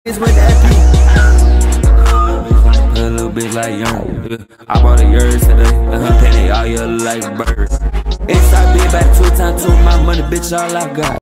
It's with that a little bitch like young. I bought a yours today. Penny all your like bird. Inside be back 2 times 2 my money, bitch, all I got.